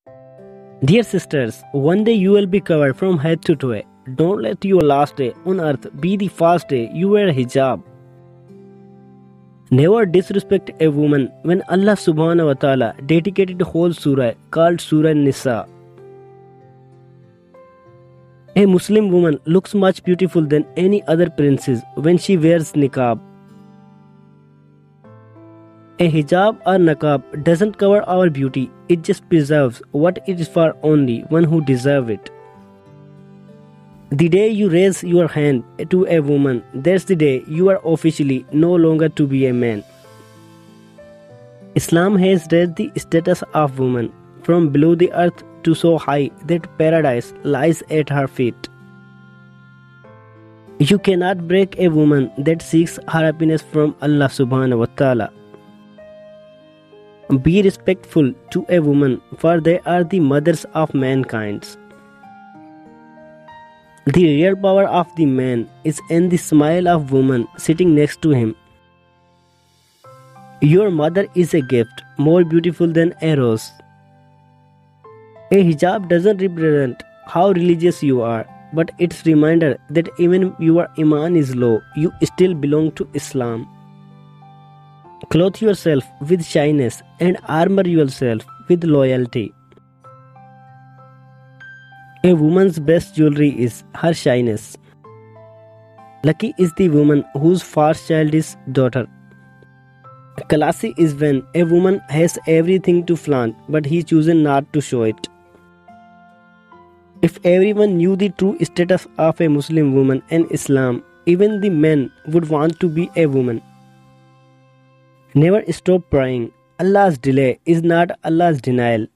Dear sisters, one day you will be covered from head to toe. Don't let your last day on earth be the first day you wear a hijab. Never disrespect a woman when Allah subhanahu wa ta'ala dedicated a whole surah called Surah Nisa. A Muslim woman looks much beautiful than any other princess when she wears niqab. A hijab or niqab doesn't cover our beauty, it just preserves what it is for only one who deserve it. The day you raise your hand to a woman, that's the day you are officially no longer to be a man. Islam has raised the status of woman from below the earth to so high that paradise lies at her feet. You cannot break a woman that seeks her happiness from Allah subhanahu wa ta'ala. Be respectful to a woman, for they are the mothers of mankind. The real power of the man is in the smile of woman sitting next to him. Your mother is a gift more beautiful than a rose. A hijab doesn't represent how religious you are, but it's a reminder that even your iman is low, you still belong to Islam. Clothe yourself with shyness and armor yourself with loyalty. A woman's best jewelry is her shyness. Lucky is the woman whose first child is daughter. Classy is when a woman has everything to flaunt but he chooses not to show it. If everyone knew the true status of a Muslim woman in Islam, even the men would want to be a woman. Never stop praying. Allah's delay is not Allah's denial.